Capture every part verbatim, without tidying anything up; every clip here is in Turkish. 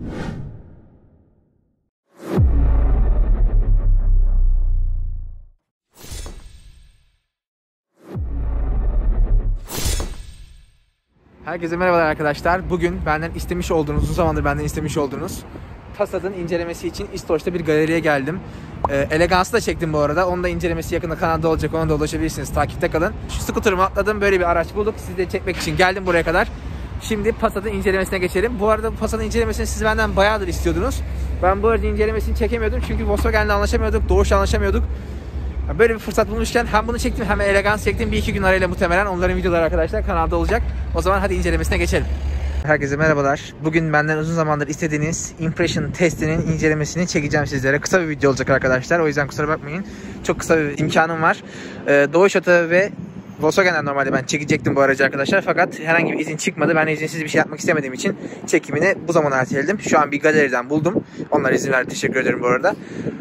Herkese merhabalar arkadaşlar. Bugün benden istemiş olduğunuz, uzun zamandır benden istemiş olduğunuz Passat'ın incelemesi için İstoç'ta bir galeriye geldim. Ee, Elegance'ı da çektim bu arada. Onun da incelemesi yakında kanalda olacak. Ona da ulaşabilirsiniz. Takipte kalın. Şu scooter'ımı atladım. Böyle bir araç bulduk. Sizi de çekmek için geldim buraya kadar. Şimdi Passat'ın incelemesine geçelim. Bu arada bu Passat'ın incelemesini siz benden bayağıdır istiyordunuz. Ben bu arada incelemesini çekemiyordum. Çünkü Volkswagen'le anlaşamıyorduk. Doğuş'la anlaşamıyorduk. Böyle bir fırsat bulmuşken hem bunu çektim hem Elegance çektim. Bir iki gün arayla muhtemelen onların videoları arkadaşlar kanalda olacak. O zaman hadi incelemesine geçelim. Herkese merhabalar. Bugün benden uzun zamandır istediğiniz Impression testinin incelemesini çekeceğim sizlere. Kısa bir video olacak arkadaşlar. O yüzden kusura bakmayın. Çok kısa bir imkanım var. Ee, Doğuş Oto ve Volkswagen'den normalde ben çekecektim bu aracı arkadaşlar. Fakat herhangi bir izin çıkmadı. Ben izinsiz bir şey yapmak istemediğim için çekimini bu zamana erteledim. Şu an bir galeriden buldum. Onlara izin verdi. Teşekkür ederim bu arada.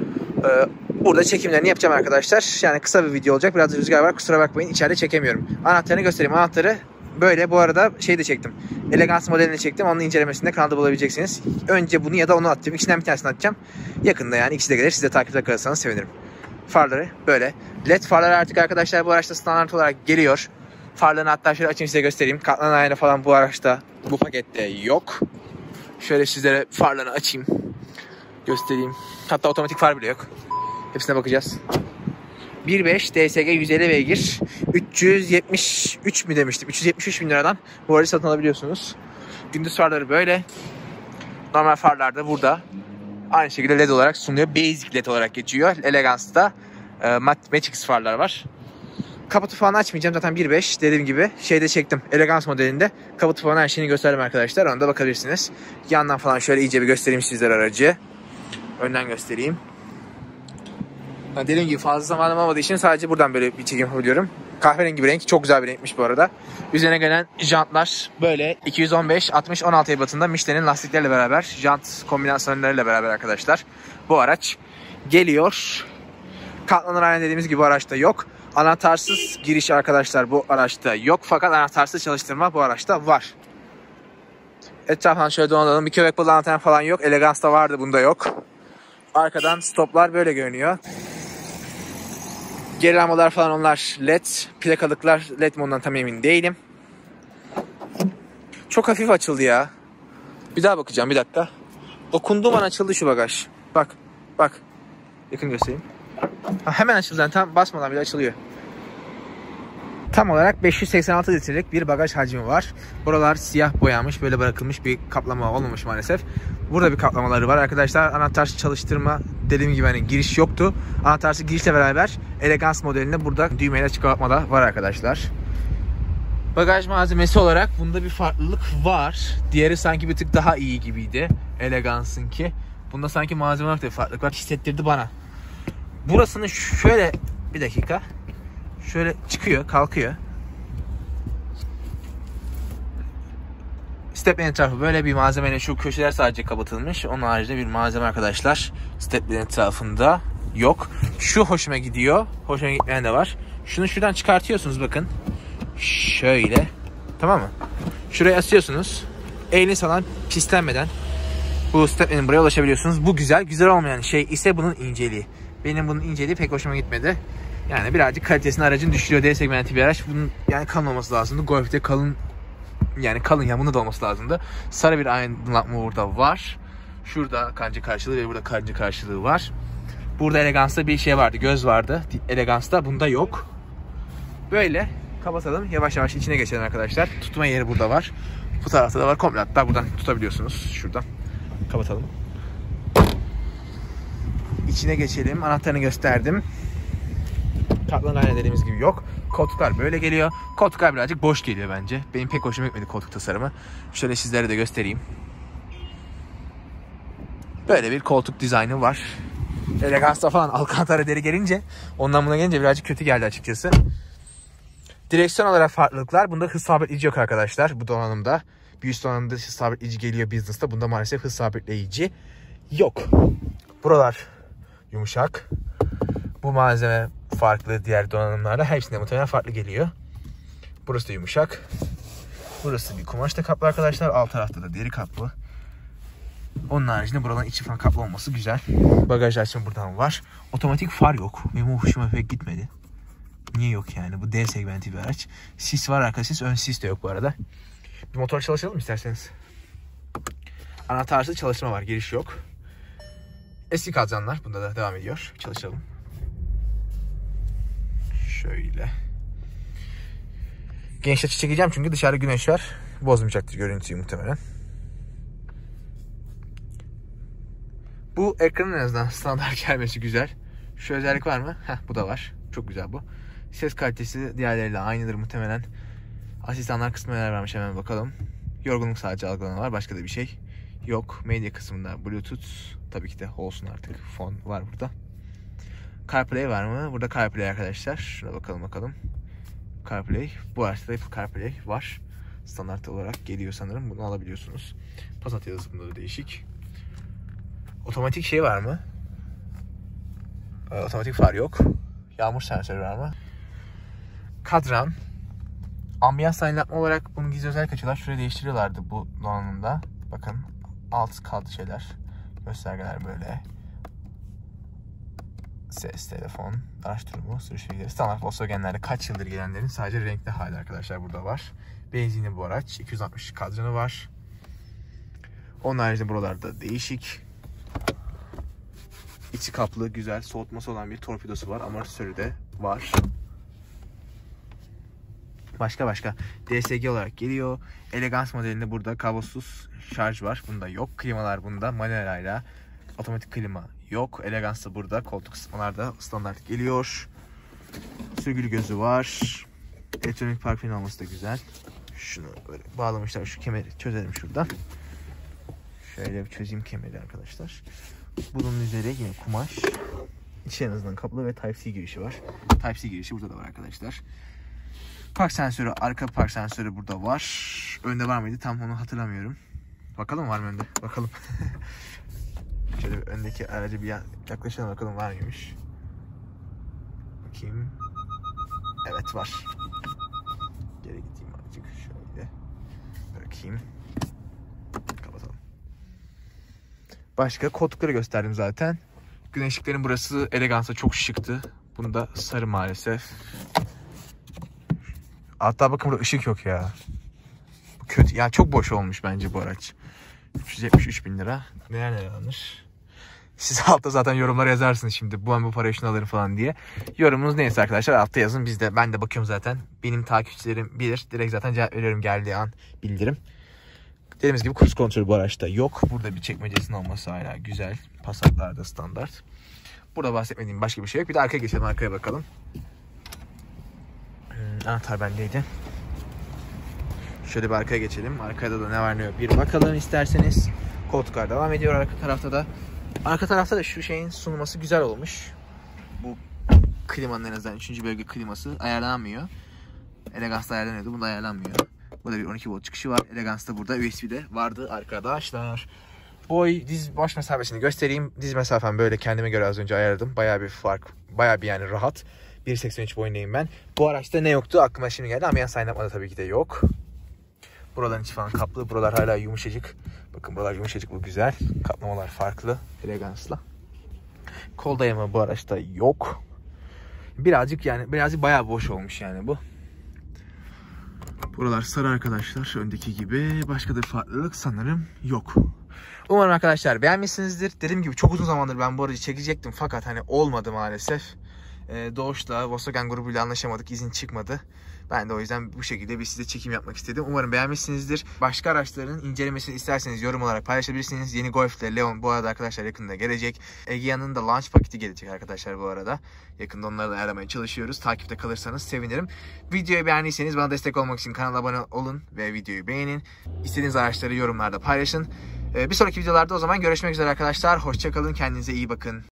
Ee, Burada çekimlerini yapacağım arkadaşlar. Yani kısa bir video olacak. Biraz rüzgar var. Kusura bakmayın. İçeride çekemiyorum. Anahtarını göstereyim. Anahtarı böyle. Bu arada şey de çektim. Elegance modelini çektim. Onun incelemesini de kanalda bulabileceksiniz. Önce bunu ya da onu atacağım. İkisinden bir tanesini atacağım. Yakında yani. İkisi de gelir. Siz de takipte kalırsanız sevinirim. Farları böyle. Led farlar artık arkadaşlar bu araçta standart olarak geliyor. Farlarını hatta şöyle açayım size göstereyim. Katlanan ayna falan bu araçta, bu pakette yok. Şöyle sizlere farlarını açayım. Göstereyim. Hatta otomatik far bile yok. Hepsine bakacağız. bir nokta beş D S G yüz elli beygir. üç yüz yetmiş üç mi demiştim? üç yüz yetmiş üç bin liradan bu aracı satın alabiliyorsunuz. Gündüz farları böyle. Normal farlar da burada. Aynı şekilde led olarak sunuluyor. Basic led olarak geçiyor. Elegance'da e, Matrix farlar var. Kaputu falan açmayacağım. Zaten bir nokta beş dediğim gibi. Şeyde çektim. Elegance modelinde. Kaputu falan her şeyini gösterdim arkadaşlar. Ona da bakabilirsiniz. Yandan falan şöyle iyice bir göstereyim sizlere aracı. Önden göstereyim. Yani dediğim gibi fazla zamanım olmadığı için sadece buradan böyle bir çekim yapabiliyorum. Kahverengi bir renk. Çok güzel bir renkmiş bu arada. Üzerine gelen jantlar böyle iki yüz on beş altmış on altı ebatında Michelin'in lastiklerle beraber, jant kombinasyonlarıyla beraber arkadaşlar bu araç geliyor. Katlanır ayna dediğimiz gibi bu araçta yok. Anahtarsız giriş arkadaşlar bu araçta yok. Fakat anahtarsız çalıştırma bu araçta var. Etrafından şöyle dolanalım. Bir köpek balığı anahtarı falan yok. Elegance'da vardı, bunda yok. Arkadan stoplar böyle görünüyor. Geri lambalar falan onlar led. Plakalıklar led mi ondan tam emin değilim. Çok hafif açıldı ya. Bir daha bakacağım bir dakika. Dokunduğum an açıldı şu bagaj. Bak bak. Yakın göstereyim. Ha, hemen açıldı yani, tam basmadan bile açılıyor. Tam olarak beş yüz seksen altı litrelik bir bagaj hacmi var. Buralar siyah boyanmış, böyle bırakılmış, bir kaplama olmamış maalesef. Burada bir kaplamaları var arkadaşlar. Anahtarsız çalıştırma dediğim gibi hani giriş yoktu. Anahtarsız girişle beraber Elegance modelinde burada düğmeyle çıkartma da var arkadaşlar. Bagaj malzemesi olarak bunda bir farklılık var. Diğeri sanki bir tık daha iyi gibiydi. Elegance'ınki. Bunda sanki malzeme olarak da bir farklılık var. Hissettirdi bana. Burasını şöyle bir dakika. Şöyle çıkıyor, kalkıyor. Steplerin etrafı böyle bir malzemeyle, şu köşeler sadece kapatılmış. Onun haricinde bir malzeme arkadaşlar steplerin etrafında yok. Şu hoşuma gidiyor. Hoşuma gitmeyen de var. Şunu şuradan çıkartıyorsunuz bakın. Şöyle. Tamam mı? Şuraya asıyorsunuz. Eliniz falan pislenmeden bu steplerin buraya ulaşabiliyorsunuz. Bu güzel. Güzel olmayan şey ise bunun inceliği. Benim bunun inceliği pek hoşuma gitmedi. Yani birazcık kalitesini aracın düşürüyor. D segmenti bir araç. Bunun yani kalın olması lazımdı. Golf'te kalın, yani kalın ya, bunda da olması lazımdı. Sarı bir aydınlatma burada var. Şurada kanca karşılığı ve burada kanca karşılığı var. Burada Elegance'da bir şey vardı. Göz vardı. Elegance'da bunda yok. Böyle kapatalım. Yavaş yavaş içine geçelim arkadaşlar. Tutma yeri burada var. Bu tarafta da var. Komple hatta buradan tutabiliyorsunuz. Şuradan kapatalım. İçine geçelim. Anahtarını gösterdim. Katlanan ayna dediğimiz gibi yok. Koltuklar böyle geliyor. Koltuklar birazcık boş geliyor bence. Benim pek hoşuma gitmedi koltuk tasarımı. Şöyle sizlere de göstereyim. Böyle bir koltuk dizaynı var. Elegance'da falan Alcantara deri gelince, ondan buna gelince birazcık kötü geldi açıkçası. Direksiyon olarak farklılıklar. Bunda hız sabitleyici yok arkadaşlar. Bu donanımda. Bir üst donanımda hız sabitleyici geliyor Business'ta. Bunda maalesef hız sabitleyici yok. Buralar yumuşak. Bu malzeme farklı diğer donanımlarda. Hepsinde muhtemelen farklı geliyor. Burası da yumuşak. Burası bir kumaşla kaplı arkadaşlar. Alt tarafta da deri kaplı. Onun haricinde buraların içi falan kaplı olması güzel. Bagaj açma buradan var. Otomatik far yok. Benim hoşuma pek gitmedi. Niye yok yani? Bu D segmenti bir araç. Sis var, arka sis, ön sis de yok bu arada. Bir motor çalıştıralım isterseniz. Anahtarsız çalışma var, giriş yok. Eski kazanlar, bunda da devam ediyor. Çalışalım. Şöyle. Geniş açı çekeceğim çünkü dışarıda güneş var. Bozmayacaktır görüntüyü muhtemelen. Bu ekranın en azından standart gelmesi güzel. Şu özellik var mı? Heh, bu da var. Çok güzel bu. Ses kalitesi diğerleriyle aynıdır muhtemelen. Asistanlar kısmına neler vermiş hemen bakalım. Yorgunluk sadece algılanan var. Başka da bir şey yok. Medya kısmında Bluetooth. Tabii ki de olsun artık. Fon var burada. CarPlay var mı? Burada CarPlay arkadaşlar. Şuna bakalım bakalım. CarPlay. Bu araçta Apple CarPlay var. Standart olarak geliyor sanırım. Bunu alabiliyorsunuz. Passat yazısı bunda da değişik. Otomatik şey var mı? Otomatik far yok. Yağmur sensörü var mı? Kadran. Ambiyans aydınlatma olarak bunun gizli özellik açılar. Şurayı değiştiriyorlardı bu donanımda. Bakın alt kaldı şeyler. Göstergeler böyle. Ses, telefon, araç durumu, sürüş bilgileri. Standart Volkswagen'lerde kaç yıldır gelenlerin sadece renkli hali arkadaşlar burada var. Benzinli bu araç. iki yüz altmış kadranı var. Onun haricinde buralarda değişik. İçi kaplı, güzel, soğutması olan bir torpidosu var. Amortisörü de var. Başka başka D S G olarak geliyor. Elegance modelinde burada kablosuz şarj var. Bunda yok. Klimalar bunda. Manuel ayna. Otomatik klima yok. Elegance da burada. Koltuk ısıtmalar da standart geliyor. Sürgülü gözü var. Elektronik park freni olması da güzel. Şunu böyle bağlamışlar. Şu kemeri çözelim şuradan. Şöyle bir çözeyim kemeri arkadaşlar. Bunun üzeri yine kumaş. İçi en azından kaplı ve Type-C girişi var. Type-C girişi burada da var arkadaşlar. Park sensörü, arka park sensörü burada var. Önde var mıydı? Tam onu hatırlamıyorum. Bakalım var mı önde? Bakalım. Şöyle bir öndeki aracı bir yaklaşalım bakalım var mıymış. Bakayım. Evet var. Geri gideyim azıcık. Şöyle bırakayım. Kapatalım. Başka koltukları gösterdim zaten. Güneşliklerin burası Elegance'a çok şıktı. Bunda sarı maalesef. Hatta bakın burada ışık yok ya. Bu kötü. Ya çok boş olmuş bence bu araç. üç yüz yetmiş üç bin lira. Neler neler alınır. Siz altta zaten yorumlara yazarsınız şimdi. Bu an bu parayı şunu alırım falan diye. Yorumunuz neyse arkadaşlar altta yazın. Biz de ben de bakıyorum zaten. Benim takipçilerim bilir. Direkt zaten cevap veriyorum geldiği an bildirim. Dediğimiz gibi cruise kontrolü bu araçta yok. Burada bir çekmecesinin olması hala güzel. Passat'larda standart. Burada bahsetmediğim başka bir şey yok. Bir de arkaya geçelim, arkaya bakalım. Hmm, anahtar bendeydi. Şöyle bir arkaya geçelim. Arkada da ne var ne yok bir bakalım isterseniz. Koltuklar devam ediyor arka tarafta da. Arka tarafta da şu şeyin sunulması güzel olmuş. Bu klimanın en azından üçüncü bölge kliması ayarlanmıyor. Elegance'da ayarlanıyordu. Bunda ayarlanmıyor. Burada bir on iki volt çıkışı var. Elegance'da burada U S B'de vardı arkadaşlar. Boy, diz baş mesafesini göstereyim. Diz mesafem böyle kendime göre az önce ayarladım. Bayağı bir fark. Bayağı bir yani rahat. bir seksen üç boyundayım ben. Bu araçta ne yoktu? Aklıma şimdi geldi. Ambiyans aydınlatmada tabii ki de yok. Buraların içi falan kaplı. Buralar hala yumuşacık. Bakın buralar yumuşacık, bu güzel. Kaplamalar farklı. Elegance'la. Kol dayama bu araçta yok. Birazcık yani birazcık bayağı boş olmuş yani bu. Buralar sarı arkadaşlar. Öndeki gibi. Başka da farklılık sanırım yok. Umarım arkadaşlar beğenmişsinizdir. Dediğim gibi çok uzun zamandır ben bu aracı çekecektim. Fakat hani olmadı maalesef. Ee, Doğuş'la Volkswagen grubuyla anlaşamadık. İzin çıkmadı. Ben de o yüzden bu şekilde bir size çekim yapmak istedim. Umarım beğenmişsinizdir. Başka araçların incelemesini isterseniz yorum olarak paylaşabilirsiniz. Yeni Golf ile Leon bu arada arkadaşlar yakında gelecek. Egea'nın da launch paketi gelecek arkadaşlar bu arada. Yakında onları da ayarlamaya çalışıyoruz. Takipte kalırsanız sevinirim. Videoyu beğendiyseniz bana destek olmak için kanala abone olun ve videoyu beğenin. İstediğiniz araçları yorumlarda paylaşın. Bir sonraki videolarda o zaman görüşmek üzere arkadaşlar. Hoşça kalın. Kendinize iyi bakın.